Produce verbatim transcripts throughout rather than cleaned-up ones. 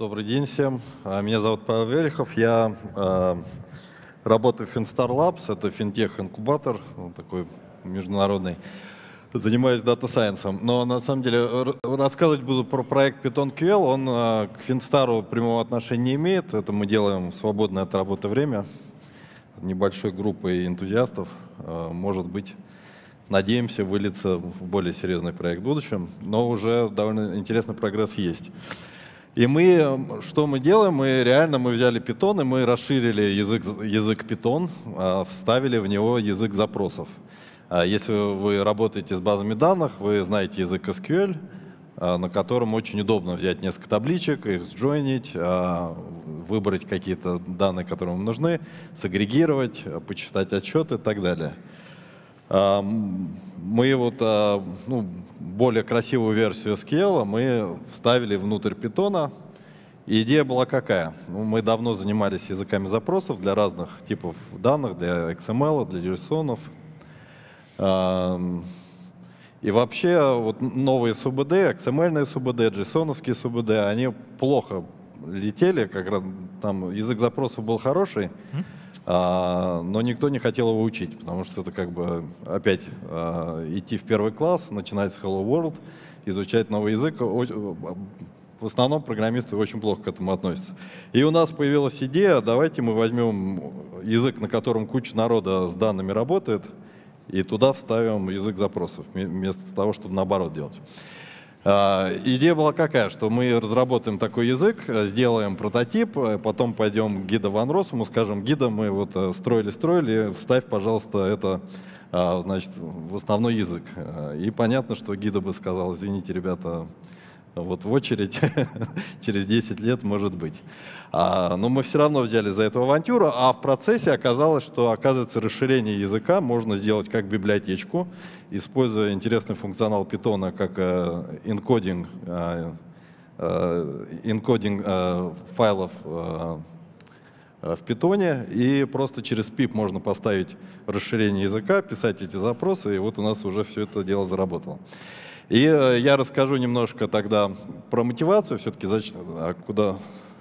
Добрый день всем. А, Меня зовут Павел Велихов. Я э, работаю в Finstar Labs. Это финтех-инкубатор, он такой международный. Занимаюсь дата-сайенсом. Но на самом деле р- рассказывать буду про проект PythonQL. Он э, к Финстару прямого отношения не имеет. Это мы делаем в свободное от работы время. Небольшой группой энтузиастов. Э, может быть, надеемся, выльется в более серьезный проект в будущем. Но уже довольно интересный прогресс есть. И мы, что мы делаем, мы реально мы взяли Python, и мы расширили язык, язык Python, а, вставили в него язык запросов. А Если вы работаете с базами данных, вы знаете язык эс кью эль, а, на котором очень удобно взять несколько табличек, их сджойнить, а, выбрать какие-то данные, которые вам нужны, сагрегировать, почитать отчеты и так далее. А, Мы вот а, ну, более красивую версию эс кью эль мы вставили внутрь Python. И идея была какая? Ну, мы давно занимались языками запросов для разных типов данных, для икс эм эл, для JSON. А, И вообще вот новые эс ю би ди, икс эм эль-ные эс ю би ди, JSON-овские эс ю би ди, они плохо летели, как раз там язык запросов был хороший, а, но никто не хотел его учить, потому что это как бы опять а, идти в первый класс, начинать с Hello World, изучать новый язык. О- В основном программисты очень плохо к этому относятся. И у нас появилась идея, давайте мы возьмем язык, на котором куча народа с данными работает, и туда вставим язык запросов, вме- вместо того, чтобы наоборот делать. А, Идея была какая, что мы разработаем такой язык, э, сделаем прототип, э, потом пойдем к Гида Ван Россуму, скажем: Гида, мы вот строили-строили, вставь, пожалуйста, это а, значит, в основной язык. Э, И понятно, что Гида бы сказал: извините, ребята, вот в очередь через десять лет, может быть. А, но мы все равно взяли за эту авантюру, а в процессе оказалось, что, оказывается, расширение языка можно сделать как библиотечку, используя интересный функционал Python, как э, энкодинг, э, э, энкодинг э, файлов э, э, в Python, и просто через пип можно поставить расширение языка, писать эти запросы, и вот у нас уже все это дело заработало. И э, я расскажу немножко тогда про мотивацию, все-таки зачем, а куда...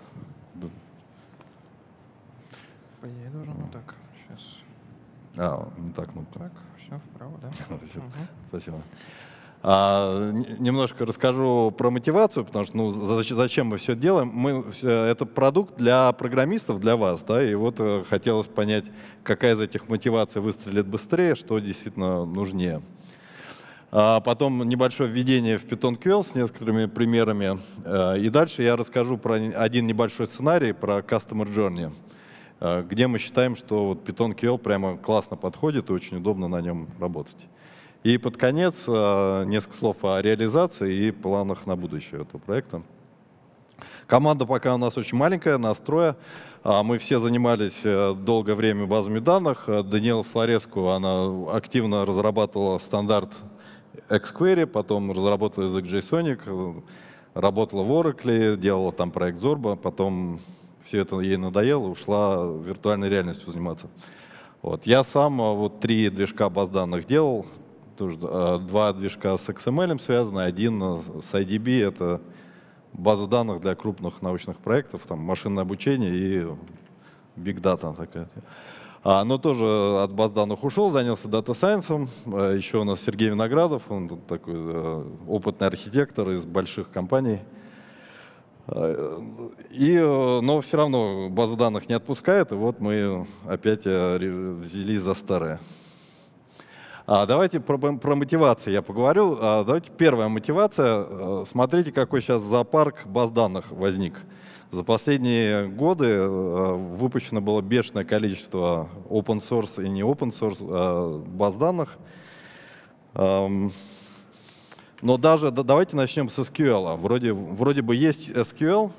По идее, должен вот так. Сейчас. А, не так, ну Так, все вправо, да? Спасибо. Мгм. Спасибо. А, н- немножко расскажу про мотивацию, потому что ну, за- зачем мы все делаем. Мы, всё- это продукт для программистов, для вас, да, и вот э, хотелось понять, какая из этих мотиваций выстрелит быстрее, что действительно нужнее. А потом небольшое введение в PythonQL с некоторыми примерами. Э, И дальше я расскажу про один небольшой сценарий, про Customer Journey, э, где мы считаем, что вот PythonQL прямо классно подходит и очень удобно на нем работать. И под конец э, несколько слов о реализации и планах на будущее этого проекта. Команда пока у нас очень маленькая, нас трое. А, Мы все занимались э, долгое время базами данных. Э, Даниэла Флореску, она активно разрабатывала стандарт xQuery, потом разработала язык JSONic, э, работала в Oracle, делала там проект Zorba, потом все это ей надоело, ушла виртуальной реальностью заниматься. Вот. Я сам э, вот три движка баз данных делал, тоже, э, два движка с икс эм эль связаны, один э, с ай ди би, это база данных для крупных научных проектов, там машинное обучение и big data такая. А, но тоже от баз данных ушел, занялся дата-сайенсом. А, Еще у нас Сергей Виноградов, он тут такой э, опытный архитектор из больших компаний. А, И, э, но все равно база данных не отпускает, и вот мы опять э, ре- взялись за старое. А, давайте про, про мотивацию я поговорю. А, давайте первая мотивация. Э, Смотрите, какой сейчас зоопарк баз данных возник. За последние годы э, выпущено было бешеное количество open source и не open source э, баз данных. Эм, Но даже да- давайте начнем с эс кью эль. Вроде, вроде бы есть эс кью эль.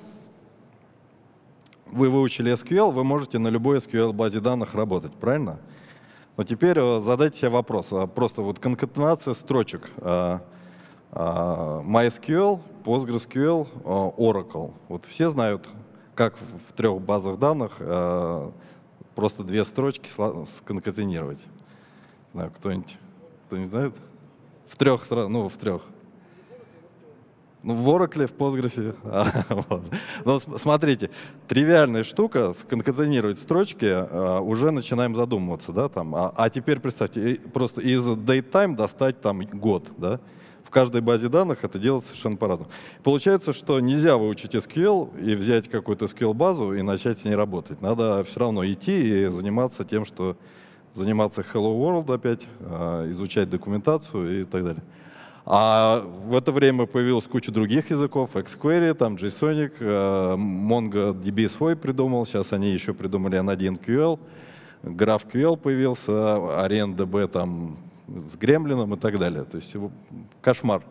Вы выучили эс кью эль, вы можете на любой эс кью эль базе данных работать, правильно? Но теперь э, задайте себе вопрос. а, Просто вот конкатенация строчек. э, э, MySQL, PostgreSQL, э, Oracle. Вот все знают, как в в трех базах данных э, просто две строчки сла- сконкатенировать. Не знаю, кто-нибудь кто не знает? В трех, сра- ну, в трех. Ну, в Oracle, в Postgres. А, вот. Но смотрите, тривиальная штука, сконкатенировать строчки, а, уже начинаем задумываться, да, там. А, а теперь представьте, просто из datetime достать там год, да. В каждой базе данных это делать совершенно по-разному. Получается, что нельзя выучить эс кью эль и взять какую-то эс кью эль-базу и начать с ней работать. Надо все равно идти и заниматься тем, что заниматься Hello World опять, а, изучать документацию и так далее. А в это время появилась куча других языков, xQuery, там JSONic, MongoDB свой придумал, сейчас они еще придумали эн один кью эл, GraphQL появился, ArenDB там с Гремлином и так далее. То есть кошмар.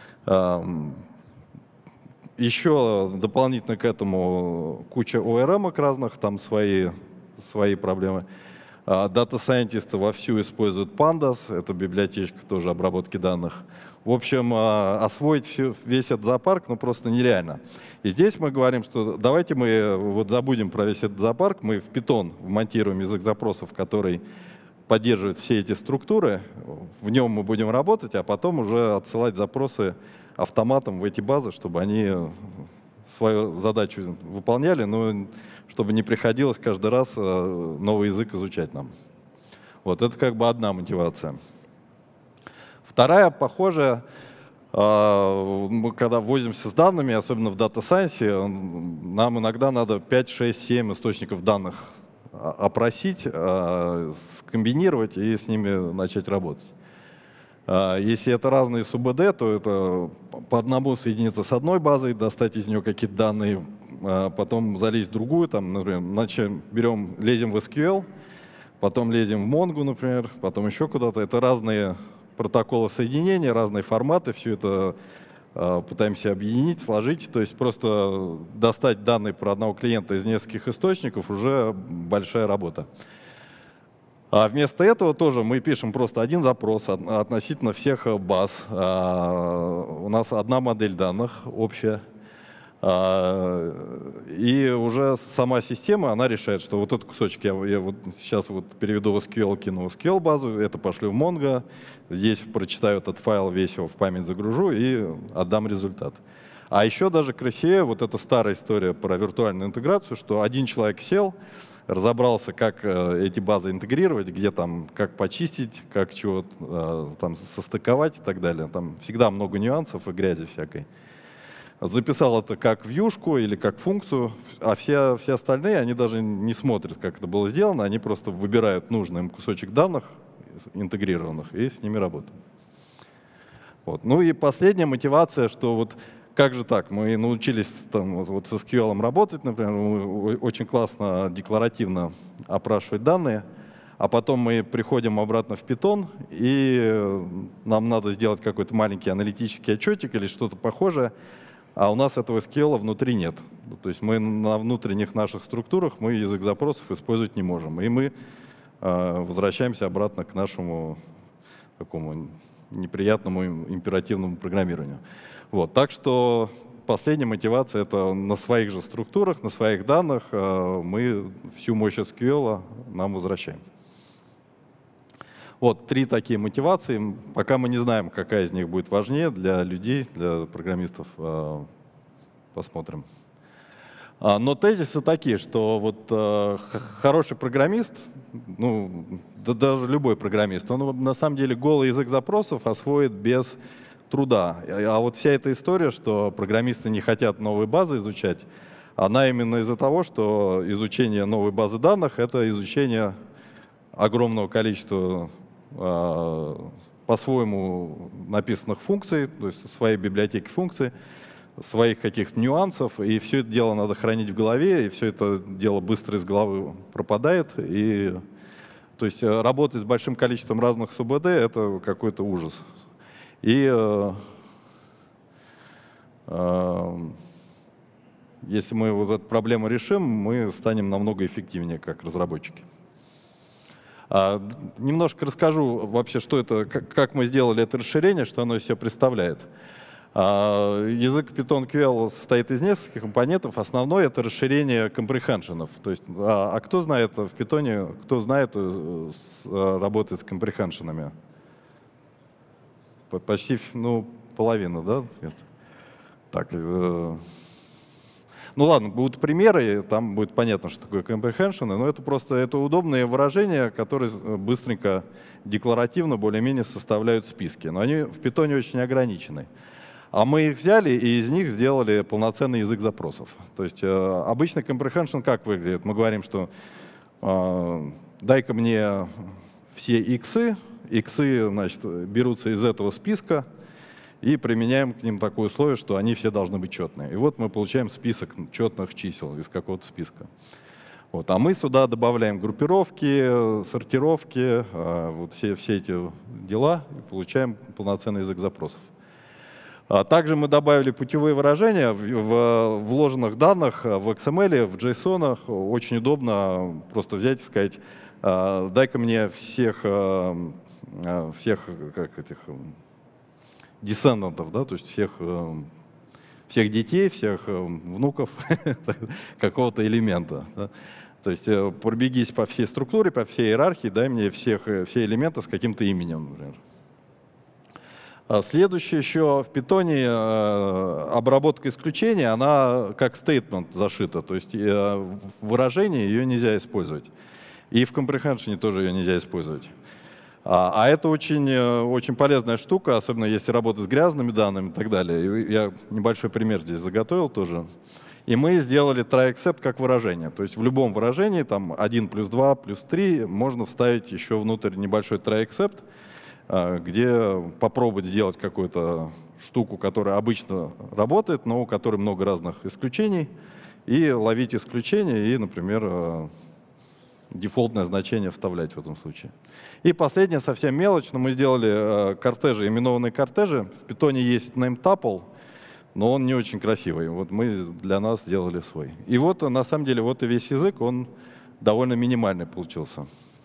Еще дополнительно к этому куча о эр эм-ок разных, там свои, свои проблемы. Дата-сайентисты вовсю используют Pandas, это библиотечка тоже обработки данных. В общем, освоить все, весь этот зоопарк ну, просто нереально. И здесь мы говорим, что давайте мы вот забудем про весь этот зоопарк, мы в Python вмонтируем язык запросов, который поддерживает все эти структуры, в нем мы будем работать, а потом уже отсылать запросы автоматом в эти базы, чтобы они свою задачу выполняли, но чтобы не приходилось каждый раз новый язык изучать нам. Вот это как бы одна мотивация. Вторая, похожая, мы когда возимся с данными, особенно в Data Science, нам иногда надо пять, шесть, семь источников данных опросить, скомбинировать и с ними начать работать. Если это разные СУБД, то это по одному соединиться с одной базой, достать из нее какие-то данные, потом залезть в другую, там, например, начать, берем, лезем в эс кью эль, потом лезем в Mongo, например, потом еще куда-то. Это разные протоколы соединения, разные форматы, все это э, пытаемся объединить, сложить. То есть просто достать данные про одного клиента из нескольких источников уже большая работа. А вместо этого тоже мы пишем просто один запрос относительно всех баз. А, у нас одна модель данных общая. И уже сама система, она решает, что вот этот кусочек я, я вот сейчас вот переведу в эс кью эль, кину в эс кью эль-базу, это пошлю в Mongo, здесь прочитаю этот файл, весь его в память загружу и отдам результат. А еще даже красивее, вот эта старая история про виртуальную интеграцию, что один человек сел, разобрался, как эти базы интегрировать, где там, как почистить, как чего там состыковать и так далее. Там всегда много нюансов и грязи всякой. Записал это как вьюшку или как функцию, а все, все остальные, они даже не смотрят, как это было сделано, они просто выбирают нужный им кусочек данных интегрированных и с ними работают. Вот. Ну и последняя мотивация, что вот как же так, мы научились там, вот, вот с эс кью эль работать, например, мы очень классно декларативно опрашивать данные, а потом мы приходим обратно в Python, и нам надо сделать какой-то маленький аналитический отчетик или что-то похожее, а у нас этого эс кью эль внутри нет. То есть мы на внутренних наших структурах мы язык запросов использовать не можем. И мы э, возвращаемся обратно к нашему такому неприятному императивному программированию. Вот. Так что последняя мотивация — это на своих же структурах, на своих данных э, мы всю мощь эс кью эль нам возвращаем. Вот три такие мотивации. Пока мы не знаем, какая из них будет важнее для людей, для программистов. Посмотрим. Но тезисы такие, что вот хороший программист, ну, да даже любой программист, он на самом деле голый язык запросов освоит без труда. А вот вся эта история, что программисты не хотят новые базы изучать, она именно из-за того, что изучение новой базы данных — это изучение огромного количества по-своему написанных функций, то есть своей библиотеки функций, своих каких-то нюансов, и все это дело надо хранить в голове, и все это дело быстро из головы пропадает. И, то есть работать с большим количеством разных СУБД — это какой-то ужас. И э, э, если мы вот эту проблему решим, мы станем намного эффективнее как разработчики. А, немножко расскажу вообще, что это, как, как мы сделали это расширение, что оно из себя представляет. А, язык Python кью эл состоит из нескольких компонентов. Основной — это расширение компрехеншенов. То есть, а, а кто знает в Python, кто знает, работает с компрехеншенами? Почти ну, половина, да? Так, э, ну ладно, будут примеры, там будет понятно, что такое comprehension, но это просто это удобные выражения, которые быстренько, декларативно, более-менее составляют списки. Но они в Python очень ограничены. А мы их взяли и из них сделали полноценный язык запросов. То есть э, обычно comprehension как выглядит? Мы говорим, что э, дай-ка мне все иксы, иксы, значит, берутся из этого списка, и применяем к ним такое условие, что они все должны быть четные. И вот мы получаем список четных чисел из какого-то списка. Вот. А мы сюда добавляем группировки, сортировки, вот все, все эти дела, и получаем полноценный язык запросов. А также мы добавили путевые выражения в, в вложенных данных в икс эм эль, в JSON. Очень удобно просто взять и сказать, дай-ка мне всех, всех как этих... десцендантов, да, то есть всех, э, всех детей, всех э, внуков какого-то элемента. Да. То есть э, пробегись по всей структуре, по всей иерархии, дай мне всех, все элементы с каким-то именем, например. А следующее еще в Python э, обработка исключения, она как statement зашита, то есть э, в выражении ее нельзя использовать. И в comprehension тоже ее нельзя использовать. А, а это очень, очень полезная штука, особенно если работать с грязными данными и так далее. И я небольшой пример здесь заготовил тоже. И мы сделали try-except как выражение. То есть в любом выражении, там один плюс два плюс три, можно вставить еще внутрь небольшой try-except, где попробовать сделать какую-то штуку, которая обычно работает, но у которой много разных исключений, и ловить исключения и, например, дефолтное значение вставлять в этом случае. И последнее, совсем мелочь, но мы сделали э, кортежи, именованные кортежи. В Python есть nametuple, но он не очень красивый. Вот мы для нас сделали свой. И вот, на самом деле, вот и весь язык, он довольно минимальный получился.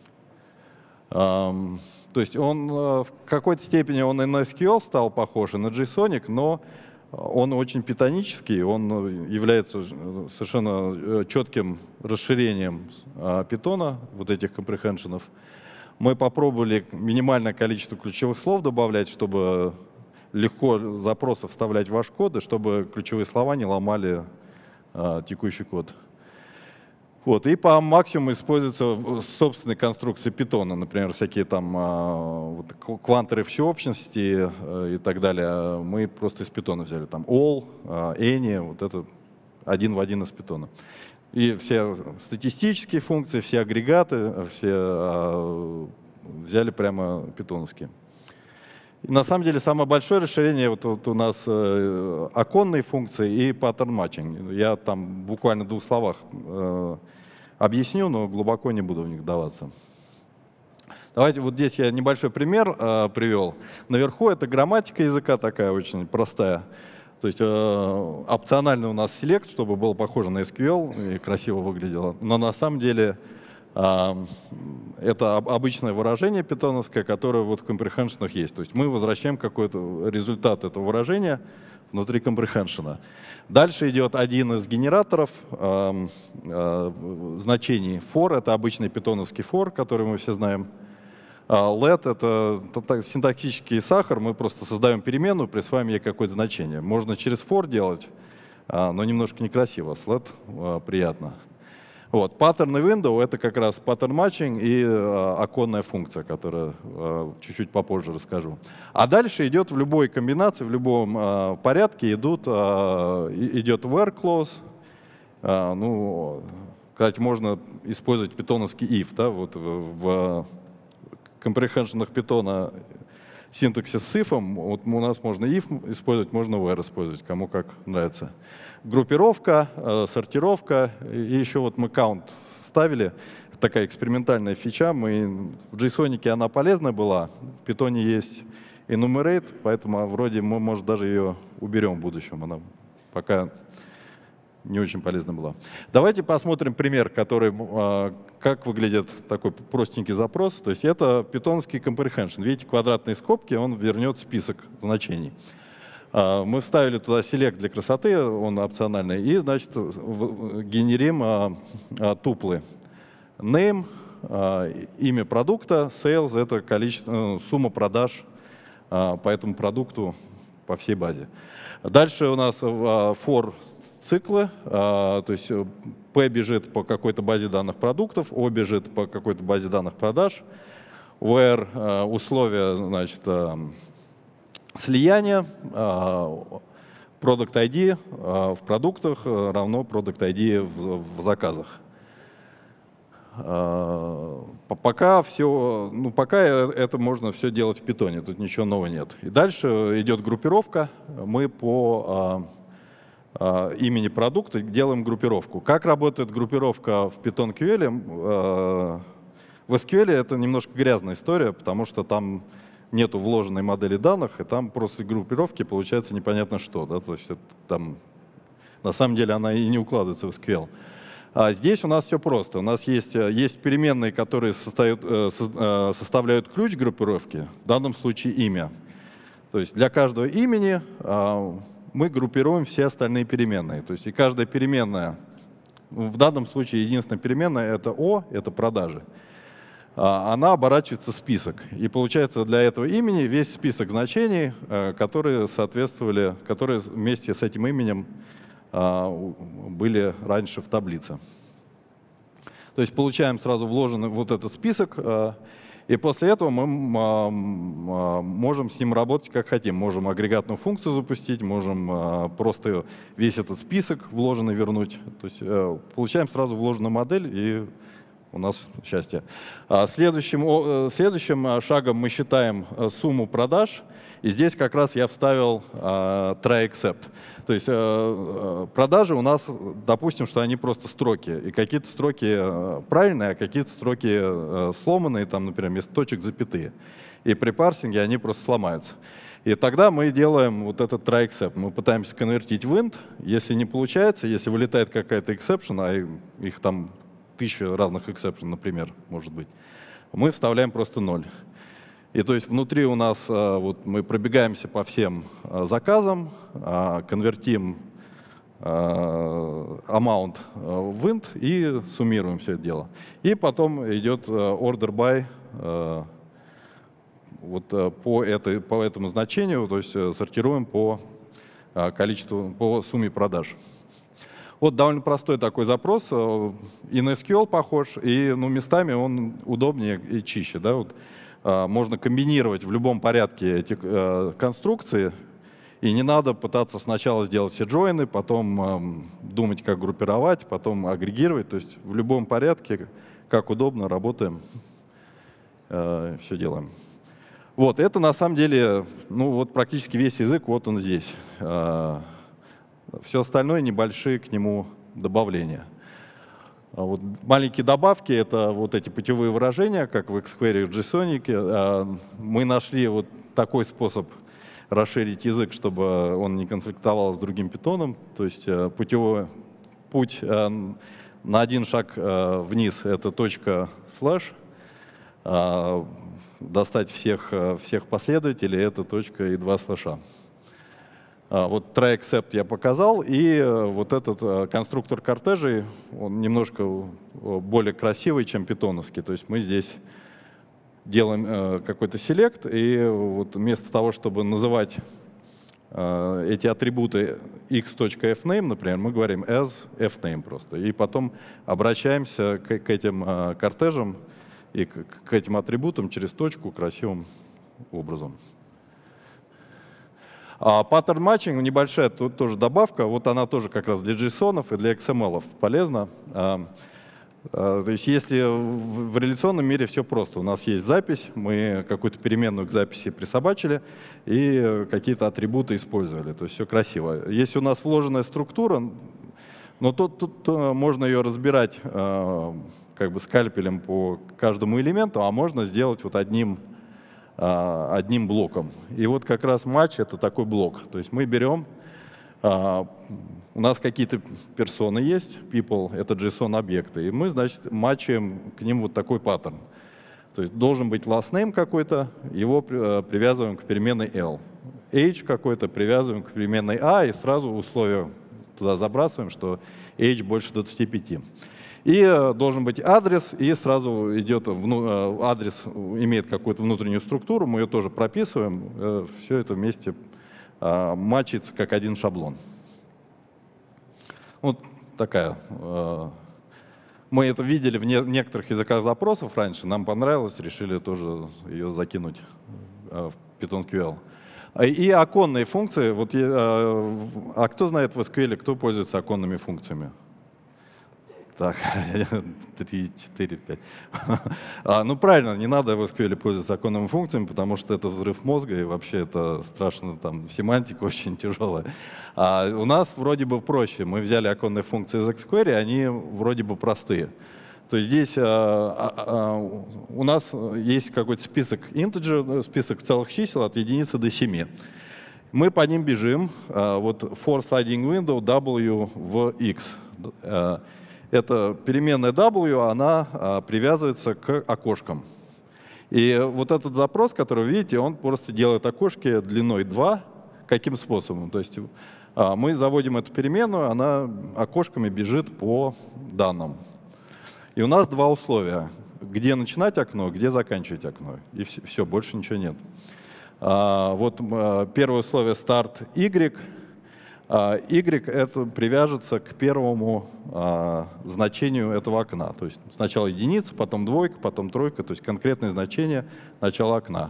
Эм, то есть он э, в какой-то степени он и на эс кью эль стал похож, и на JSON, но он очень питонический, он является совершенно четким расширением питона, вот этих компрехеншенов. Мы попробовали минимальное количество ключевых слов добавлять, чтобы легко запросы вставлять в ваш код, и чтобы ключевые слова не ломали а, текущий код. Вот, и по максимуму используются собственные конструкции питона, например, всякие там вот, квантеры всеобщности и так далее. Мы просто из питона взяли там all, any, вот это один в один из питона. И все статистические функции, все агрегаты, все взяли прямо питоновские. И на самом деле самое большое расширение вот, вот у нас э, оконные функции и паттерн матчинг. Я там буквально в двух словах э, объясню, но глубоко не буду в них вдаваться. Давайте вот здесь я небольшой пример э, привел. Наверху это грамматика языка такая очень простая. То есть э, опциональный у нас селект, чтобы было похоже на эс кью эль и красиво выглядело. Но на самом деле это обычное выражение питоновское, которое вот в компрехеншенах есть. То есть мы возвращаем какой-то результат этого выражения внутри компрехеншена. Дальше идет один из генераторов э, э, значений for. Это обычный питоновский for, который мы все знаем. Let — это синтаксический сахар. Мы просто создаем переменную, присваиваем ей какое-то значение. Можно через for делать, но немножко некрасиво. С let приятно. Вот. Pattern и window — это как раз pattern matching и э, оконная функция, которую э, чуть-чуть попозже расскажу. А дальше идет в любой комбинации, в любом э, порядке идут, э, идет where clause. Э, ну, кстати, можно использовать питоновский if. Да? Вот в, в компрехеншенах питона синтаксис с if, вот у нас можно if использовать, можно where использовать, кому как нравится. Группировка, э, сортировка, и еще вот мы count ставили, такая экспериментальная фича, мы, в JSON она полезная была, в Python есть enumerate, поэтому вроде мы, может, даже ее уберем в будущем, она пока не очень полезна была. Давайте посмотрим пример, который, э, как выглядит такой простенький запрос. То есть это питоновский comprehension. Видите, квадратные скобки, он вернет список значений. Мы вставили туда select для красоты, он опциональный, и, значит, генерим а, а, туплы. Name, а, имя продукта, sales — это количество, сумма продаж а, по этому продукту по всей базе. Дальше у нас for циклы, то есть P бежит по какой-то базе данных продуктов, O бежит по какой-то базе данных продаж, where условия, значит, слияния, product ай ди в продуктах равно product ай ди в, в заказах. Пока все, ну пока это можно все делать в питоне, тут ничего нового нет. И дальше идет группировка, мы по имени продукта делаем группировку. Как работает группировка в Python кью эл? В эс кью эл это немножко грязная история, потому что там нету вложенной модели данных, и там просто группировки получается непонятно что. Да? То есть это, там, на самом деле она и не укладывается в эс кью эл. А здесь у нас все просто. У нас есть, есть переменные, которые составляют, составляют ключ группировки, в данном случае имя. То есть для каждого имени мы группируем все остальные переменные. То есть и каждая переменная, в данном случае единственная переменная — это О, это продажи. Она оборачивается в список. И получается для этого имени весь список значений, которые соответствовали, которые вместе с этим именем были раньше в таблице. То есть получаем сразу вложенный вот этот список, и после этого мы можем с ним работать как хотим. Можем агрегатную функцию запустить, можем просто весь этот список вложенный вернуть. То есть получаем сразу вложенную модель, и у нас счастье. Следующим, следующим шагом мы считаем сумму продаж. И здесь как раз я вставил uh, try except. То есть uh, продажи у нас, допустим, что они просто строки. И какие-то строки uh, правильные, а какие-то строки uh, сломанные, там, например, вместо точек запятые. И при парсинге они просто сломаются. И тогда мы делаем вот этот try except. Мы пытаемся конвертить в int. Если не получается, если вылетает какая-то exception, а их там тысяча разных exception, например, может быть, мы вставляем просто ноль. И то есть внутри у нас вот, мы пробегаемся по всем заказам, конвертим amount в int и суммируем все это дело. И потом идет order by вот по, этой, по этому значению, то есть сортируем по количеству, по сумме продаж. Вот довольно простой такой запрос, и на эс кью эл похож, и ну, местами он удобнее и чище. Да? Вот, а, можно комбинировать в любом порядке эти а, конструкции, и не надо пытаться сначала сделать все джойны, потом а, думать, как группировать, потом агрегировать. То есть в любом порядке, как удобно, работаем, а, все делаем. Вот, это на самом деле, ну вот практически весь язык, вот он здесь. А, Все остальное небольшие к нему добавления. Вот маленькие добавки — это вот эти путевые выражения, как в Xquery, в JSON. Мы нашли вот такой способ расширить язык, чтобы он не конфликтовал с другим питоном. То есть путевой путь на один шаг вниз — это точка слэш. Достать всех, всех последователей — это точка и два слэша. Вот try except я показал, и вот этот конструктор кортежей, он немножко более красивый, чем питоновский. То есть мы здесь делаем какой-то селект, и вот вместо того, чтобы называть эти атрибуты x.fname, например, мы говорим as fname просто. И потом обращаемся к, к этим кортежам и к, к этим атрибутам через точку красивым образом. А паттерн матчинг небольшая, тут тоже добавка, вот она тоже как раз для JSON и для икс эм эл полезна. А, а, то есть если в, в реляционном мире все просто, у нас есть запись, мы какую-то переменную к записи присобачили и какие-то атрибуты использовали, то есть все красиво. Если у нас вложенная структура, но тут, тут можно ее разбирать а, как бы скальпелем по каждому элементу, а можно сделать вот одним одним блоком. И вот как раз матч — это такой блок. То есть мы берем, у нас какие-то персоны есть, people — это JSON-объекты, и мы, значит, матчаем к ним вот такой паттерн. То есть должен быть last name какой-то, его привязываем к переменной L. Age какой-то привязываем к переменной A, и сразу условие туда забрасываем, что age больше двадцати пяти. И должен быть адрес, и сразу идет вну, адрес, имеет какую-то внутреннюю структуру, мы ее тоже прописываем, все это вместе а, матчится как один шаблон. Вот такая. А, мы это видели в не, некоторых языках запросов раньше, нам понравилось, решили тоже ее закинуть а, в Python-кью эл. И оконные функции. Вот, а, а кто знает в эс кью эл, кто пользуется оконными функциями? Так, три, четыре, пять. а, ну правильно, не надо в эс кью эл пользоваться оконными функциями, потому что это взрыв мозга, и вообще это страшно, там семантика очень тяжелая. А у нас вроде бы проще. Мы взяли оконные функции из jQuery, они вроде бы простые. То есть здесь а, а, у нас есть какой-то список integer, список целых чисел от единицы до семи. Мы по ним бежим. А, вот for sliding window w в x. А, это переменная w, она а, привязывается к окошкам. И вот этот запрос, который вы видите, он просто делает окошки длиной два. Каким способом? То есть а, мы заводим эту переменную, она окошками бежит по данным. И у нас два условия. Где начинать окно, где заканчивать окно. И все, все больше ничего нет. А, вот а, первое условие start y. А, y это привяжется к первому а, значению этого окна. То есть сначала единица, потом двойка, потом тройка. То есть конкретное значение начала окна.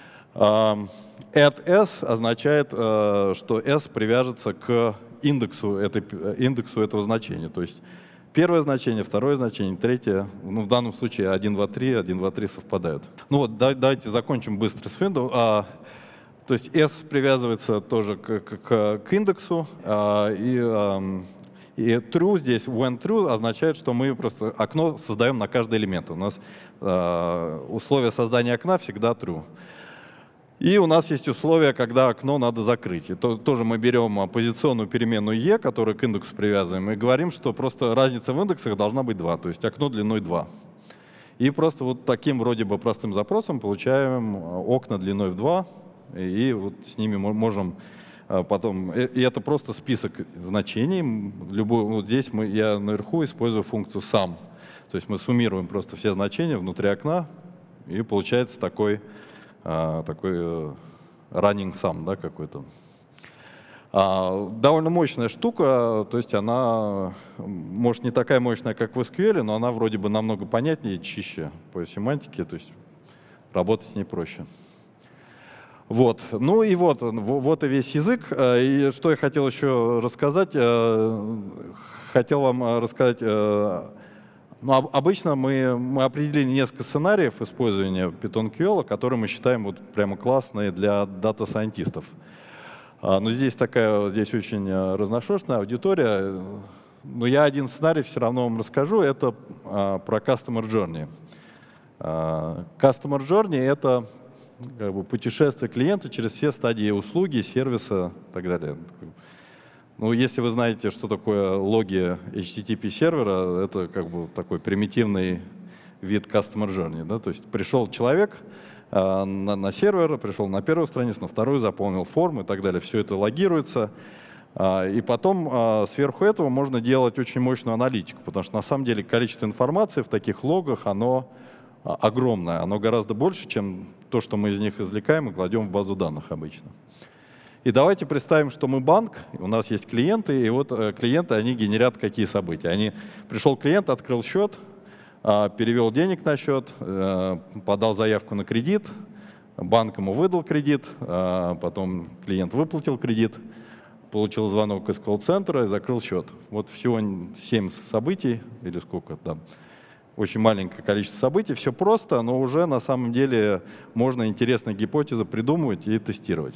А, add s означает, а, что s привяжется к индексу, этой, индексу этого значения. То есть первое значение, второе значение, третье, ну, в данном случае один, два, три, один, два, три совпадают. Ну вот, да, давайте закончим быстро с window. А, то есть s привязывается тоже к, к, к индексу, а, и, а, и true здесь, when true, означает, что мы просто окно создаем на каждый элемент. У нас а, условие создания окна всегда true. И у нас есть условия, когда окно надо закрыть. И то, тоже мы берем позиционную переменную e, которую к индексу привязываем, и говорим, что просто разница в индексах должна быть два, то есть окно длиной два. И просто вот таким вроде бы простым запросом получаем окна длиной в два, и вот с ними мы можем потом... И это просто список значений. Любой, вот здесь мы, я наверху использую функцию sum. То есть мы суммируем просто все значения внутри окна, и получается такой... такой running sum, да, какой-то. А, довольно мощная штука, то есть она, может, не такая мощная, как в эс кью эл, но она вроде бы намного понятнее, чище по семантике, то есть работать с ней проще. Вот, ну и вот, вот и весь язык. И что я хотел еще рассказать, хотел вам рассказать. Ну, обычно мы, мы определили несколько сценариев использования Python-кью эл, которые мы считаем вот прямо классные для дата-сайентистов. Но здесь такая, здесь очень разношерстная аудитория. Но я один сценарий все равно вам расскажу, это про Customer Journey. Customer Journey — это как бы путешествие клиента через все стадии услуги, сервиса и так далее. Ну, если вы знаете, что такое логи эйч ти ти пи сервера, это как бы такой примитивный вид Customer Journey. Да? То есть пришел человек э, на, на сервер, пришел на первую страницу, на вторую, заполнил форму и так далее. Все это логируется. Э, и потом э, сверху этого можно делать очень мощную аналитику, потому что на самом деле количество информации в таких логах, оно э, огромное. Оно гораздо больше, чем то, что мы из них извлекаем и кладем в базу данных обычно. И давайте представим, что мы банк, у нас есть клиенты, и вот клиенты, они генерят какие события. Они, пришел клиент, открыл счет, перевел денег на счет, подал заявку на кредит, банк ему выдал кредит, потом клиент выплатил кредит, получил звонок из колл-центра и закрыл счет. Вот всего семь событий, или сколько там, очень маленькое количество событий, все просто, но уже на самом деле можно интересные гипотезы придумывать и тестировать.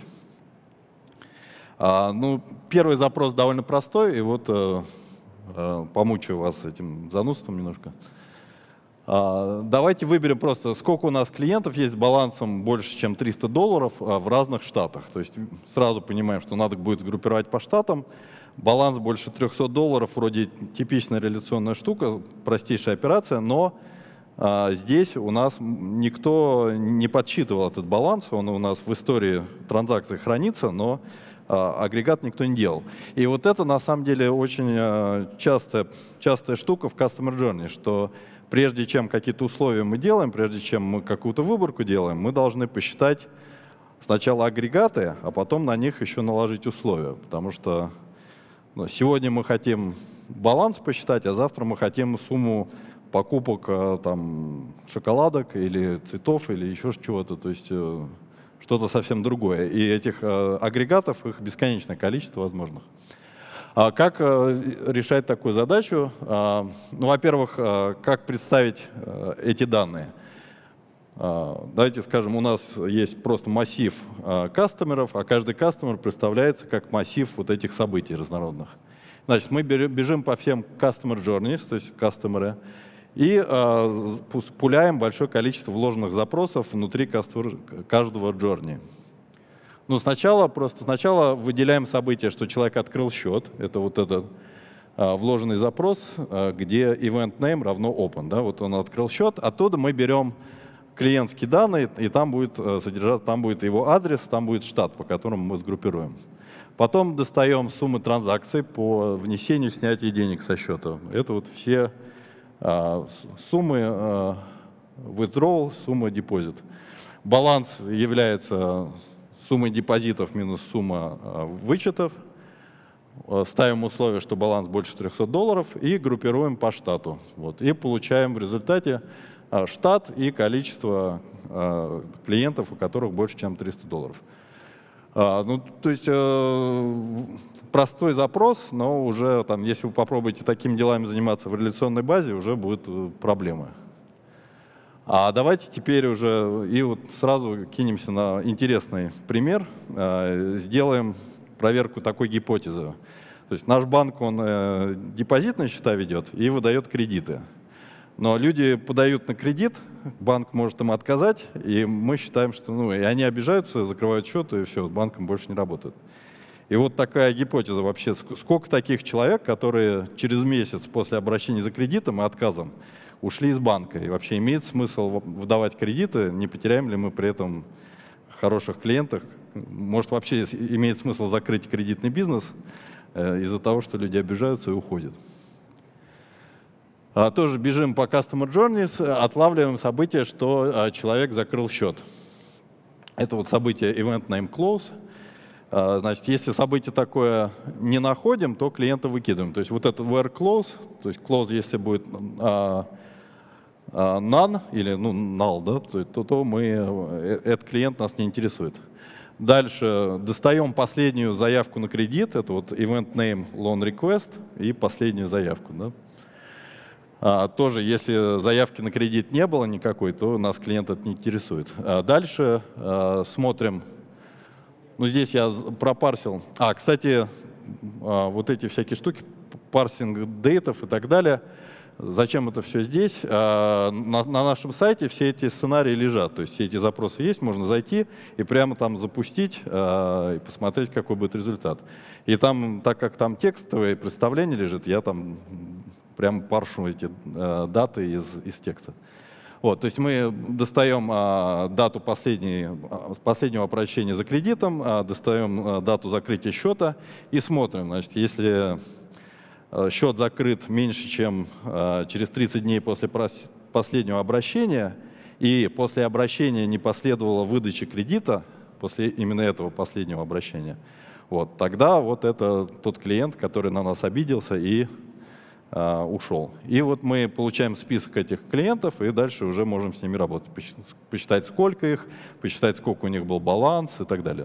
А, ну, первый запрос довольно простой, и вот э, э, помучаю вас этим занудством немножко. А, давайте выберем просто, сколько у нас клиентов есть с балансом больше, чем триста долларов а, в разных штатах. То есть сразу понимаем, что надо будет сгруппировать по штатам. Баланс больше трёхсот долларов, вроде типичная реляционная штука, простейшая операция, но а, здесь у нас никто не подсчитывал этот баланс, он у нас в истории транзакций хранится, но агрегат никто не делал. И вот это на самом деле очень частая, частая штука в Customer Journey, что прежде чем какие-то условия мы делаем, прежде чем мы какую-то выборку делаем, мы должны посчитать сначала агрегаты, а потом на них еще наложить условия. Потому что ну, сегодня мы хотим баланс посчитать, а завтра мы хотим сумму покупок там, шоколадок или цветов или еще чего-то. То есть что-то совсем другое. И этих агрегатов, их бесконечное количество возможных. А как решать такую задачу? Ну, во-первых, как представить эти данные? Давайте скажем, у нас есть просто массив кастомеров, а каждый кастомер представляется как массив вот этих событий разнородных. Значит, мы бежим по всем customer journeys, то есть кастомеры, и пуляем большое количество вложенных запросов внутри каждого journey. Ну, сначала просто сначала выделяем событие, что человек открыл счет, это вот этот вложенный запрос, где event name равно open, да, вот он открыл счет, оттуда мы берем клиентские данные, и там будет содержаться, там будет его адрес, там будет штат, по которому мы сгруппируем. Потом достаем суммы транзакций по внесению, снятию денег со счета. Это вот все а, суммы а, withdrawal, сумма депозит. Баланс является суммой депозитов минус сумма а, вычетов. Ставим условие, что баланс больше трёхсот долларов, и группируем по штату. Вот, и получаем в результате штат и количество э, клиентов, у которых больше, чем триста долларов. А, ну, то есть э, простой запрос, но уже, там, если вы попробуете такими делами заниматься в реляционной базе, уже будут проблемы. А давайте теперь уже и вот сразу кинемся на интересный пример. Э, сделаем проверку такой гипотезы. То есть наш банк, он э, депозитные счета ведет и выдает кредиты. Но люди подают на кредит, банк может им отказать, и мы считаем, что ну, и они обижаются, закрывают счет, и все, с банком больше не работают. И вот такая гипотеза вообще, сколько таких человек, которые через месяц после обращения за кредитом и отказом ушли из банка, и вообще имеет смысл выдавать кредиты, не потеряем ли мы при этом хороших клиентов, может вообще имеет смысл закрыть кредитный бизнес из-за того, что люди обижаются и уходят. Тоже бежим по Customer Journeys, отлавливаем событие, что человек закрыл счет. Это вот событие Event Name Close. Значит, если событие такое не находим, то клиента выкидываем. То есть вот это where close, то есть close, если будет uh, uh, none или ну, null, да, то, то, то мы, этот клиент нас не интересует. Дальше достаем последнюю заявку на кредит, это вот Event Name Loan Request и последнюю заявку. Да. А, тоже, если заявки на кредит не было никакой, то нас клиент это не интересует. А дальше а, смотрим, ну здесь я пропарсил. А, кстати, а, вот эти всякие штуки, парсинг дейтов и так далее, зачем это все здесь? А, на, на нашем сайте все эти сценарии лежат, то есть все эти запросы есть, можно зайти и прямо там запустить а, и посмотреть, какой будет результат. И там, так как там текстовое представление лежит, я там прямо паршу эти э, даты из, из текста. Вот, то есть мы достаем э, дату последней, э, последнего обращения за кредитом, э, достаем э, дату закрытия счета и смотрим. Значит, если э, счет закрыт меньше, чем э, через тридцать дней после последнего обращения, и после обращения не последовало выдачи кредита, после именно этого последнего обращения, вот, тогда вот это тот клиент, который на нас обиделся и Uh, ушел. И вот мы получаем список этих клиентов, и дальше уже можем с ними работать. Посчитать, сколько их, посчитать, сколько у них был баланс и так далее.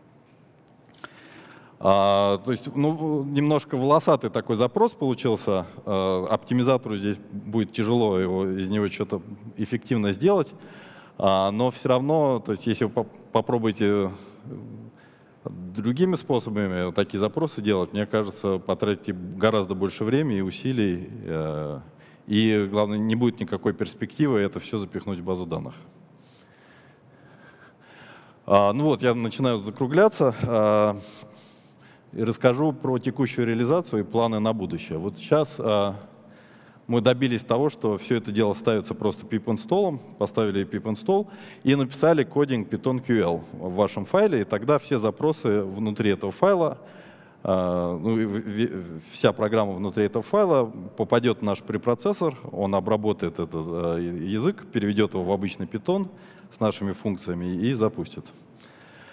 Uh, то есть ну, немножко волосатый такой запрос получился. Uh, оптимизатору здесь будет тяжело его, из него что-то эффективно сделать. Uh, но все равно, то есть если вы попробуете другими способами такие запросы делать, мне кажется, потратите гораздо больше времени и усилий, э, и, главное, не будет никакой перспективы это все запихнуть в базу данных. А, ну вот, я начинаю закругляться а, и расскажу про текущую реализацию и планы на будущее. Вот сейчас а, мы добились того, что все это дело ставится просто pip-install, поставили pip-install и написали кодинг Python кью эл в вашем файле, и тогда все запросы внутри этого файла, ну, вся программа внутри этого файла попадет в наш препроцессор, он обработает этот язык, переведет его в обычный Python с нашими функциями и запустит.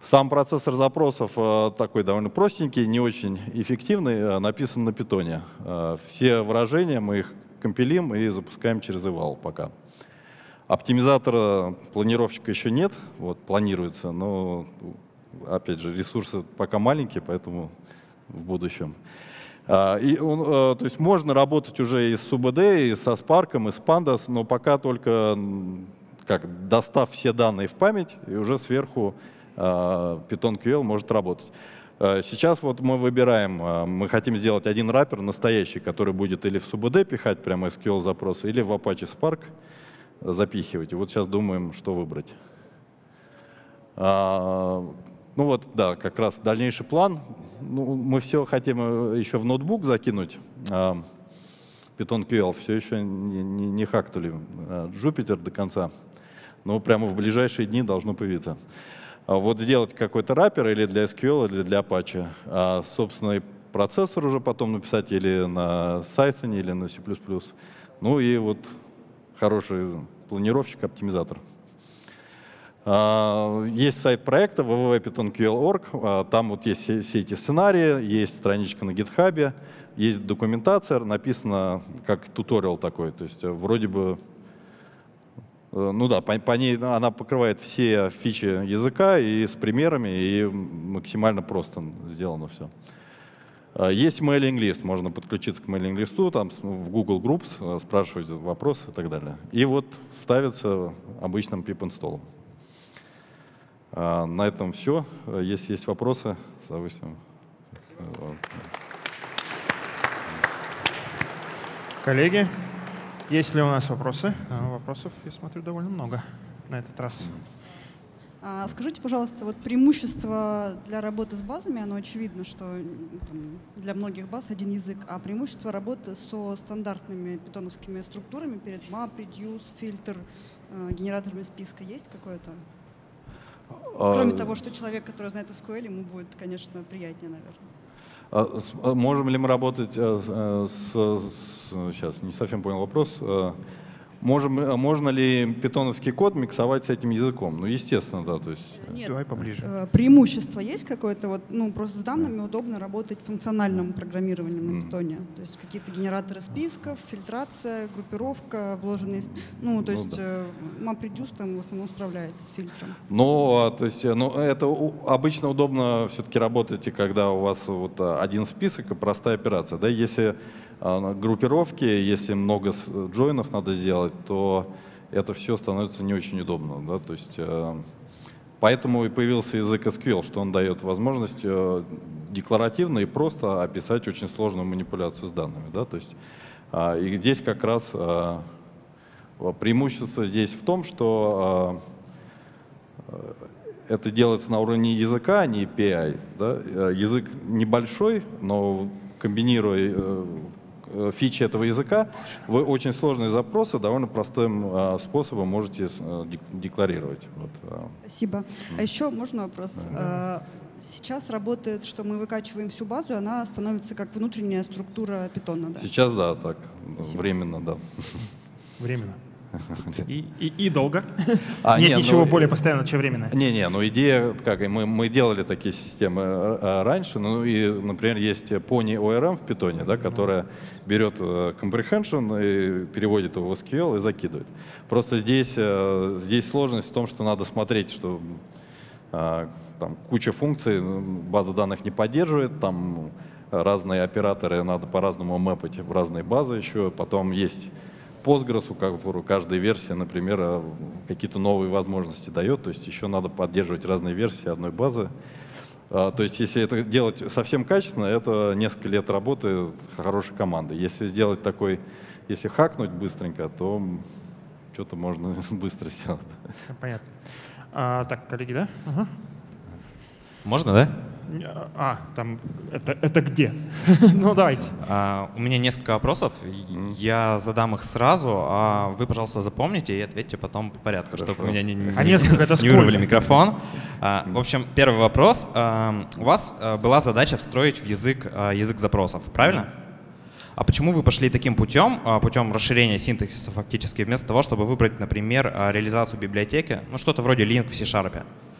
Сам процессор запросов такой довольно простенький, не очень эффективный, написан на питоне. Все выражения мы их компилим и запускаем через eval пока. Оптимизатора планировщика еще нет, вот, планируется, но, опять же, ресурсы пока маленькие, поэтому в будущем. И он, то есть можно работать уже и с ю би ди, и со Spark, и с Pandas, но пока только как, достав все данные в память, и уже сверху Python кью эл может работать. Сейчас вот мы выбираем, мы хотим сделать один раппер настоящий, который будет или в ю би ди пихать прямо эс кью эл-запросы, или в Apache Spark запихивать. И вот сейчас думаем, что выбрать. Ну вот, да, как раз дальнейший план. Ну, мы все хотим еще в ноутбук закинуть. Python кью эл все еще не, не, не хакнули Jupyter до конца, но прямо в ближайшие дни должно появиться. Вот сделать какой-то раппер или для эс кью эл, или для Apache, а собственный процессор уже потом написать или на Python, или на C++. Ну и вот хороший планировщик, оптимизатор. Есть сайт проекта дабл ю дабл ю дабл ю точка python кью эл точка орг, там вот есть все эти сценарии, есть страничка на GitHub, есть документация, написано как туториал такой, то есть вроде бы, ну да, по, по ней она покрывает все фичи языка и с примерами, и максимально просто сделано все. Есть мейлинг-лист, можно подключиться к мейлинг-листу, там в Google Groups спрашивать вопросы и так далее. И вот ставится обычным pip-инстоллом. На этом все. Если есть вопросы, с удовольствием. Коллеги, есть ли у нас вопросы? Вопросов, я смотрю, довольно много на этот раз. А скажите, пожалуйста, вот преимущество для работы с базами, оно очевидно, что там, для многих баз один язык, а преимущество работы со стандартными питоновскими структурами перед map, reduce, фильтр, э, генераторами списка есть какое-то? Кроме того, что человек, который знает эс кью эль, ему будет, конечно, приятнее, наверное. Можем ли мы работать с, с... Сейчас, не совсем понял вопрос. Можем, можно ли питоновский код миксовать с этим языком? Ну, естественно, да. То есть... Нет, давай поближе. Преимущество есть какое-то? Вот, ну, просто с данными удобно работать функциональным программированием на питоне. То есть какие-то генераторы списков, фильтрация, группировка, вложенные... Ну, то есть ну, да. MapReduce там в основном справляется с фильтром. Ну, то есть, ну, это обычно удобно все-таки работать, когда у вас вот один список и простая операция. Да? Если группировки, если много джойнов надо сделать, то это все становится не очень удобно. Да? То есть, поэтому и появился язык эс кью эль, что он дает возможность декларативно и просто описать очень сложную манипуляцию с данными. Да? То есть, и здесь как раз преимущество здесь в том, что это делается на уровне языка, а не эй пи ай. Да? Язык небольшой, но комбинируя фичи этого языка, вы очень сложные запросы довольно простым э, способом можете э, декларировать. Вот, э. Спасибо. А еще можно вопрос? Да. Сейчас работает, что мы выкачиваем всю базу, и она становится как внутренняя структура питона, да? Сейчас да, так, Спасибо. Временно, да. Временно. И, и, и долго. А, Нет не, ничего ну, более постоянного, чем временно. Не-не, ну идея, как мы, мы делали такие системы раньше, ну и, например, есть Pony о эр эм в питоне, да, которая берет comprehension и переводит его в эс кью эль и закидывает. Просто здесь, здесь сложность в том, что надо смотреть, что там куча функций база данных не поддерживает, там разные операторы надо по-разному мэпать в разные базы еще, потом есть Postgres, у которого каждая версия, например, какие-то новые возможности дает, то есть еще надо поддерживать разные версии одной базы. То есть если это делать совсем качественно, это несколько лет работы хорошей команды. Если сделать такой, если хакнуть быстренько, то что-то можно быстро сделать. Понятно. А, так, коллеги, да? Ага. Можно, да? А, там, это, это где? Ну, давайте. А, у меня несколько вопросов. Я задам их сразу, а вы, пожалуйста, запомните и ответьте потом по порядку, Хорошо. чтобы у меня не, не, А несколько это не вырвали сколько? микрофон. А, в общем, первый вопрос. А, у вас а, была задача встроить в язык а, язык запросов, правильно? А почему вы пошли таким путем, а, путем расширения синтаксиса фактически, вместо того, чтобы выбрать, например, а, реализацию библиотеки, ну что-то вроде Link в C-Sharp?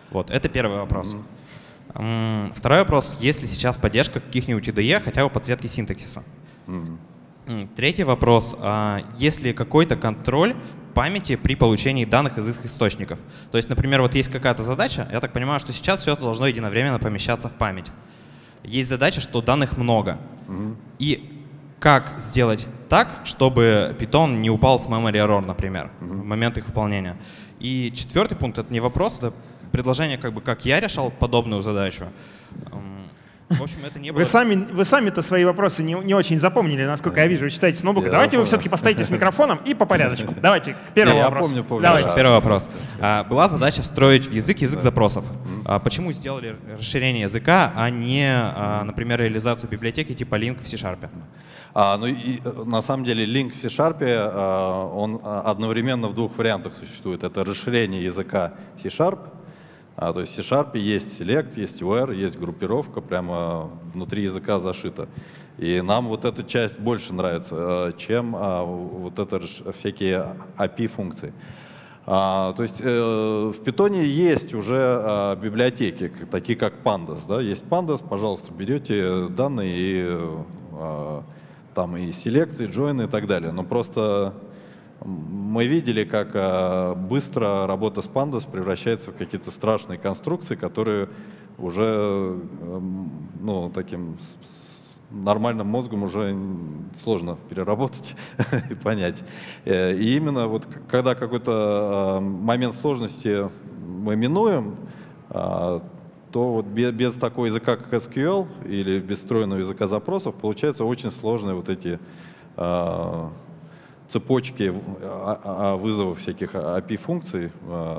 Вот, это первый вопрос. Mm-hmm. Второй вопрос. Есть ли сейчас поддержка каких-нибудь ай ди и хотя бы подсветки синтаксиса? Mm-hmm. Третий вопрос. Есть ли какой-то контроль памяти при получении данных из их источников? То есть, например, вот есть какая-то задача, я так понимаю, что сейчас все это должно единовременно помещаться в память. Есть задача, что данных много. Mm-hmm. И как сделать так, чтобы Python не упал с memory error, например, mm-hmm. в момент их выполнения? И четвертый пункт — это не вопрос, это предложение, как бы, как я решал подобную задачу. В общем, это не было... Вы сами, вы сами-то свои вопросы не, не очень запомнили, насколько я вижу. Вы читаете с ноутбука. Давайте вы все-таки поставите с микрофоном и по порядочку. Давайте к первому вопросу. Я помню, помню. Давайте. Первый вопрос. Была задача встроить в язык язык запросов. Почему сделали расширение языка, а не, например, реализацию библиотеки типа Link в C-Sharp? А, ну и, на самом деле Link в C-Sharp, он одновременно в двух вариантах существует. Это расширение языка C-Sharp. А, то есть в C-Sharp есть select, есть where, есть группировка, прямо внутри языка зашита. И нам вот эта часть больше нравится, чем а, вот это всякие эй пи I-функции. А, то есть э, в Python есть уже а, библиотеки, такие как Pandas. Да? Есть Pandas, пожалуйста, берете данные и а, там и select, и join и так далее. Но просто мы видели, как а, быстро работа с Pandas превращается в какие-то страшные конструкции, которые уже а, ну, таким нормальным мозгом уже сложно переработать и понять. И именно вот когда какой-то а, момент сложности мы минуем, а, то вот без, без такого языка, как эс кью эл, или без встроенного языка запросов, получается очень сложные вот эти а, цепочки вызовов всяких эй пи I-функций.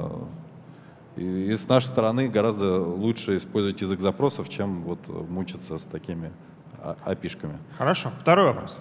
И с нашей стороны гораздо лучше использовать язык запросов, чем вот мучиться с такими эй пи I-шками. Хорошо. Второй вопрос.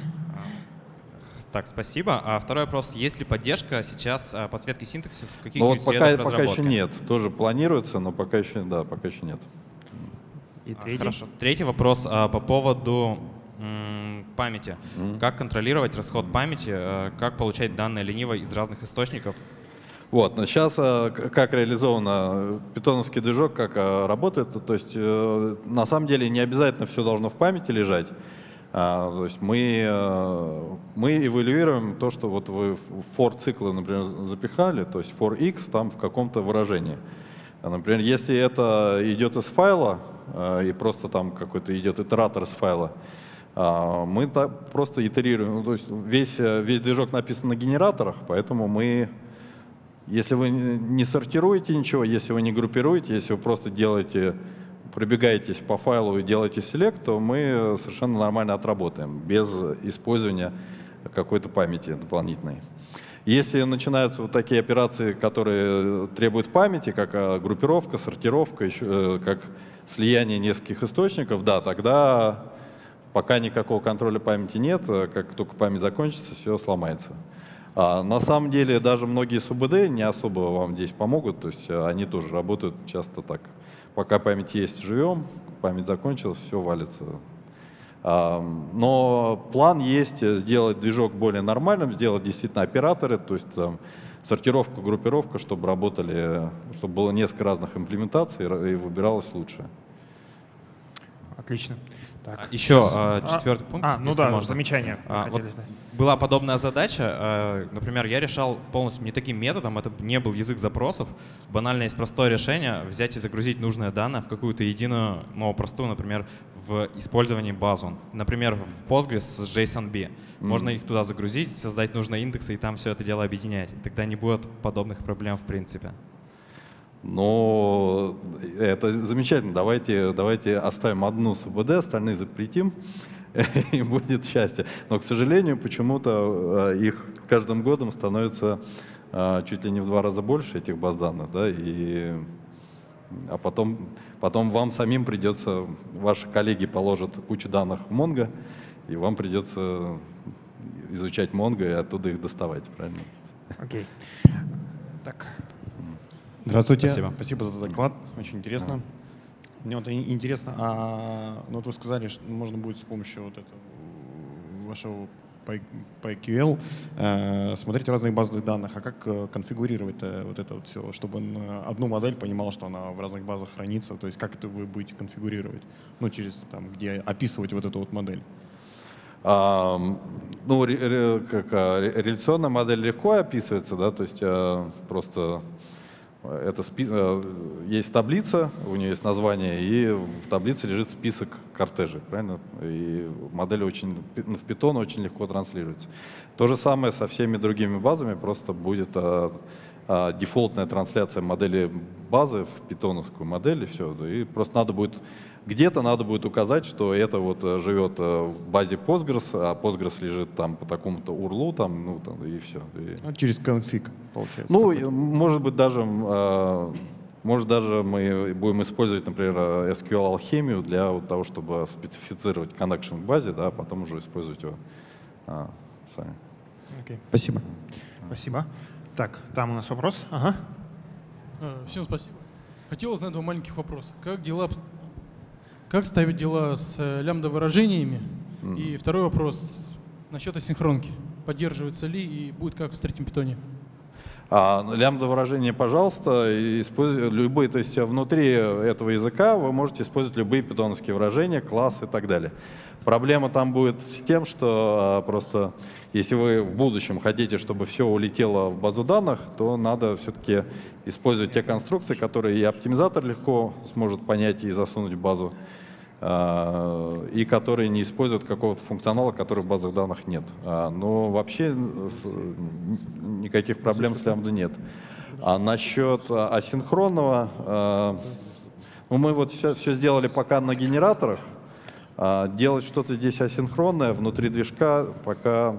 Так, спасибо. А второй вопрос. Есть ли поддержка сейчас подсветки синтаксиса в каких-нибудь Ну вот пока, средах пока разработки? еще нет. Тоже планируется, но пока еще, да, пока еще нет. И третий. Хорошо. Третий вопрос а, по поводу м, памяти. Mm. Как контролировать расход памяти, а, как получать данные лениво из разных источников? Вот, но сейчас как реализовано питоновский движок, как а, работает, то есть э, на самом деле не обязательно все должно в памяти лежать. А, то есть мы, э, мы эвалюируем то, что вот вы for циклы, например, запихали, то есть for x там в каком-то выражении. Например, если это идет из файла, и просто там какой-то идет итератор из файла, мы так просто итерируем. Ну, то есть весь, весь движок написан на генераторах, поэтому мы, если вы не сортируете ничего, если вы не группируете, если вы просто делаете, пробегаетесь по файлу и делаете select, то мы совершенно нормально отработаем, без использования какой-то памяти дополнительной. Если начинаются вот такие операции, которые требуют памяти, как группировка, сортировка, еще, как слияние нескольких источников, да, тогда пока никакого контроля памяти нет, как только память закончится, все сломается. А на самом деле даже многие СУБД не особо вам здесь помогут, то есть они тоже работают часто так. Пока память есть, живем, память закончилась, все валится. Но план есть сделать движок более нормальным, сделать действительно операторы, то есть там, сортировка, группировка, чтобы работали, чтобы было несколько разных имплементаций и выбиралось лучше. Отлично. Так. Еще а, четвертый пункт. А, ну если да, можно. замечание. А, вот была подобная задача. Например, я решал полностью не таким методом, это не был язык запросов. Банально есть простое решение — взять и загрузить нужные данные в какую-то единую, но простую, например, в использовании базу. Например, в Postgres с JSONB. Mm-hmm. Можно их туда загрузить, создать нужные индексы и там все это дело объединять. И тогда не будет подобных проблем в принципе. Но это замечательно. Давайте, давайте оставим одну СУБД, остальные запретим, и будет счастье. Но, к сожалению, почему-то их каждым годом становится чуть ли не в два раза больше, этих баз данных. Да, и, а потом, потом вам самим придется, ваши коллеги положат кучу данных в Mongo, и вам придется изучать Mongo и оттуда их доставать. Правильно? Окей. Так. Здравствуйте. Спасибо. Спасибо за доклад. Очень интересно. А. Мне вот интересно, а ну вот вы сказали, что можно будет с помощью вот этого вашего PyQL, э, смотреть разные базы данных, а как э, конфигурировать э, вот это вот все, чтобы он, э, одну модель понимал, что она в разных базах хранится, то есть как это вы будете конфигурировать, ну, через, там, где описывать вот эту вот модель? А, ну, ре, ре, как, ре, реляционная модель легко описывается, да, то есть а, просто это спи, а, есть таблица, у нее есть название, и в таблице лежит список кортежей, правильно? И модель очень, в Python очень легко транслируется. То же самое со всеми другими базами, просто будет а, а, дефолтная трансляция модели базы в питоновскую модель, и все. И просто надо будет где-то надо будет указать, что это вот живет в базе Postgres, а Postgres лежит там по такому-то урлу, там, ну, там, и все. И... А через конфиг, получается? Ну, может быть, даже, может, даже мы будем использовать, например, эс кью эль-алхемию для вот того, чтобы специфицировать connection к базе, да, а потом уже использовать его а, сами. Okay. Спасибо. Спасибо. Так, там у нас вопрос. Ага. Всем спасибо. Хотел узнать два маленьких вопроса. Как дела... Как ставить дела с лямбда-выражениями? Mm-hmm. И второй вопрос насчет асинхронки. Поддерживается ли и будет как в третьем питоне? А, лямбда-выражения, пожалуйста, используйте любые, то есть внутри этого языка вы можете использовать любые питоновские выражения, классы и так далее. Проблема там будет с тем, что а, просто если вы в будущем хотите, чтобы все улетело в базу данных, то надо все-таки использовать те конструкции, которые и оптимизатор легко сможет понять и засунуть в базу, а, и которые не используют какого-то функционала, который в базах данных нет. А, но вообще никаких проблем с лямбдой нет. А насчет асинхронного, а, ну, мы вот сейчас все сделали пока на генераторах. А делать что-то здесь асинхронное внутри движка пока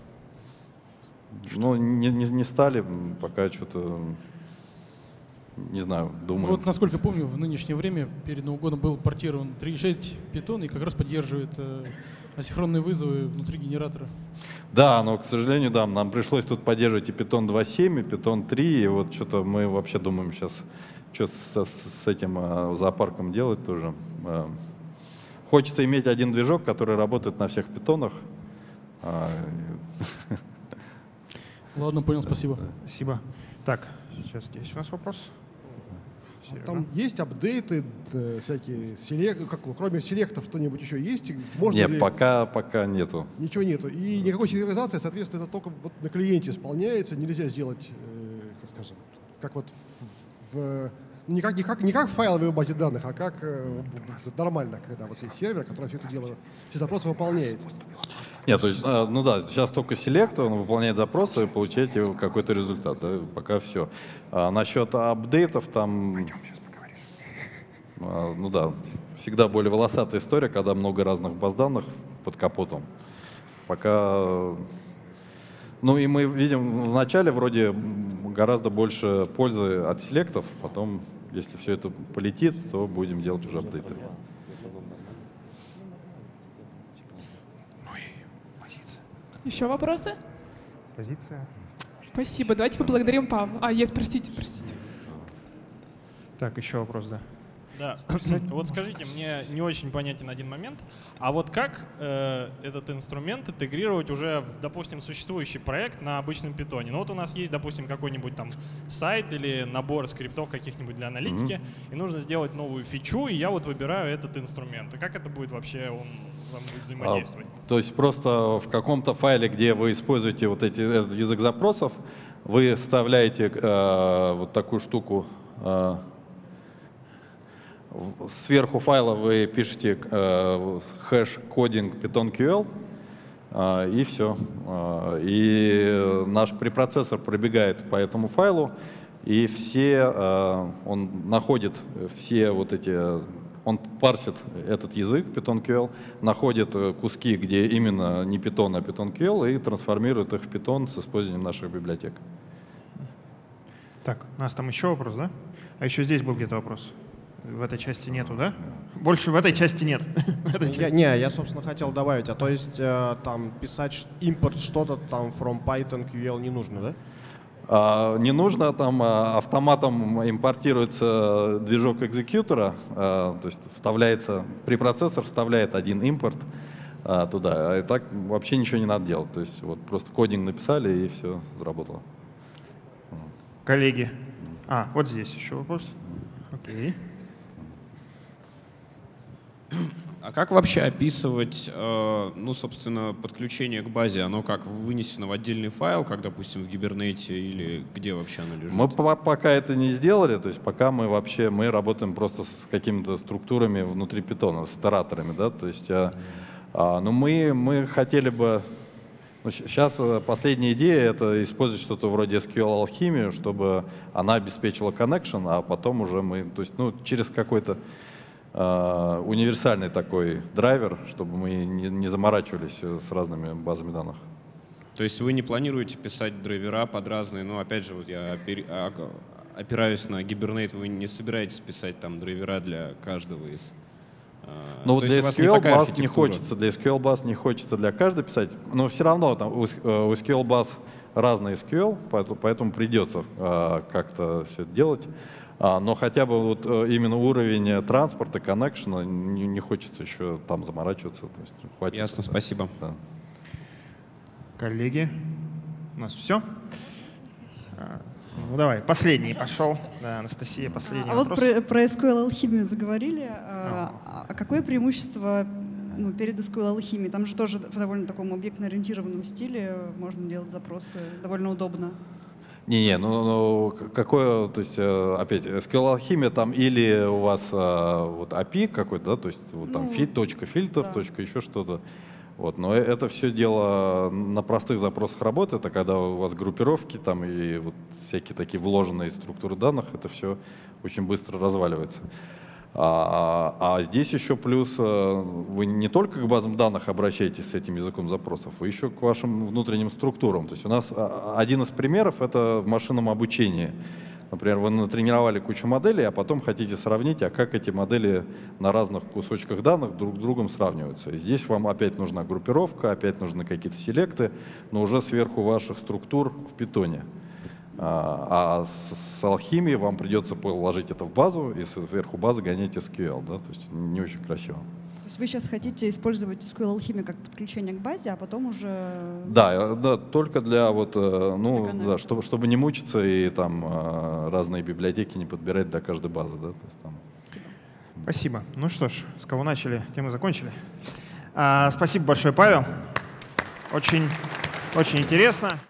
ну, не, не, не стали, пока что-то, не знаю, думаю. Вот, насколько помню, в нынешнее время перед Новым годом был портирован три точка шесть Python и как раз поддерживает э, асинхронные вызовы внутри генератора. Да, но, к сожалению, да, нам пришлось тут поддерживать и Python два точка семь, и Python три, и вот что-то мы вообще думаем сейчас, что с, с этим э, зоопарком делать тоже. Э, Хочется иметь один движок, который работает на всех питонах. Ладно, понял, спасибо. Спасибо. Так, сейчас здесь у нас вопрос. А там есть апдейты, всякие, селек, как, кроме селектов что-нибудь еще есть? Можно Нет, ли... пока, пока нету. Ничего нету. И никакой сериализации, соответственно, это только вот на клиенте исполняется. Нельзя сделать, э, как скажем, как вот в... в Не как, не, как, не как в файловой базе данных, а как э, нормально, когда вот есть сервер, который все это дело, все запросы выполняет. Нет, то есть, ну да, сейчас только селект, он выполняет запросы, и получаете какой-то результат, да, пока все. А насчет апдейтов там, ну да, всегда более волосатая история, когда много разных баз данных под капотом. Пока, ну и мы видим в начале вроде гораздо больше пользы от селектов, потом, если все это полетит, то будем делать уже апдейты. Еще вопросы? Позиция. Спасибо. Давайте поблагодарим Павла. А, есть, простите, простите. Так, еще вопрос, да. Да, вот скажите, мне не очень понятен один момент, а вот как э, этот инструмент интегрировать уже в, допустим, существующий проект на обычном питоне? Ну вот у нас есть, допустим, какой-нибудь там сайт или набор скриптов каких-нибудь для аналитики, mm-hmm. и нужно сделать новую фичу, и я вот выбираю этот инструмент. И как это будет вообще, он вам будет взаимодействовать? А, то есть просто в каком-то файле, где вы используете вот эти, этот язык запросов, вы вставляете э, вот такую штуку, э, сверху файла вы пишете э, хэш кодинг python-ql, э, и все. Э, и наш препроцессор пробегает по этому файлу, и все, э, он находит все вот эти, он парсит этот язык python-ql, находит куски, где именно не Python, а python-ql, и трансформирует их в Python с использованием наших библиотек. Так, у нас там еще вопрос, да? А еще здесь был где-то вопрос. В этой части нету, да? Больше в этой части нет. этой Я, части. не, я, собственно, хотел добавить, а то есть э, там писать импорт что-то там from Python кью эл не нужно, да? А, не нужно, там а, автоматом импортируется движок экзекьютора, а, то есть вставляется, препроцессор вставляет один импорт, а, туда. А и так вообще ничего не надо делать. То есть вот просто кодинг написали, и все заработало. Коллеги. А, вот здесь еще вопрос. Окей. А как вообще описывать, э, ну, собственно, подключение к базе? Оно как вынесено в отдельный файл, как, допустим, в Гибернете, или где вообще оно лежит? Мы пока это не сделали, то есть пока мы вообще мы работаем просто с какими-то структурами внутри питона, с итераторами, да, то есть, а, а, но мы, мы хотели бы, ну, сейчас последняя идея — это использовать что-то вроде эс кью эль-алхимию, чтобы она обеспечила connection, а потом уже мы, то есть, ну, через какой-то Uh, универсальный такой драйвер, чтобы мы не, не заморачивались с разными базами данных. То есть вы не планируете писать драйвера под разные, ну, опять же, вот я опираюсь на Hibernate, вы не собираетесь писать там драйвера для каждого из... Ну, вот для эс кью эль-баз не, не хочется, для эс кью эль-баз не хочется для каждой писать, но все равно там у, у эс кью эль-баз разный эс кью эль, поэтому, поэтому придется uh, как-то все это делать. А, но хотя бы вот именно уровень транспорта, коннекшена, не, не хочется еще там заморачиваться. То есть хватит. Ясно, спасибо. Да. Коллеги, у нас все? Ну давай, последний пошел. Да, Анастасия, последний а вопрос. Вот про, про эс кью эль-алхимию заговорили. А, а какое преимущество ну, перед эс кью эль-алхимией? Там же тоже в довольно таком объектно-ориентированном стиле можно делать запросы довольно удобно. Не-не, ну, ну какое, то есть, опять, эс кью эль-алхимия там или у вас вот эй пи ай какой-то, да, то есть вот там ну, фит, точка, фильтр, да. точка, еще что-то. Вот, но это все дело на простых запросах работы, это когда у вас группировки там и вот всякие такие вложенные структуры данных, это все очень быстро разваливается. А, а здесь еще плюс вы не только к базам данных обращаетесь с этим языком запросов, вы еще к вашим внутренним структурам. То есть у нас один из примеров — это в машинном обучении. Например, вы натренировали кучу моделей, а потом хотите сравнить, а как эти модели на разных кусочках данных друг с другом сравниваются. И здесь вам опять нужна группировка, опять нужны какие-то селекты, но уже сверху ваших структур в питоне. А с, с алхимией вам придется положить это в базу и сверху базы гонять эс кью эль, да? То есть не очень красиво. То есть вы сейчас хотите использовать эс кью эль-алхимию как подключение к базе, а потом уже... Да, да, только для вот, ну, да, чтобы, чтобы не мучиться и там разные библиотеки не подбирать до каждой базы, да? То есть, там... Спасибо. Спасибо. Ну что ж, с кого начали, тем и закончили. А, спасибо большое, Павел. Очень, очень интересно.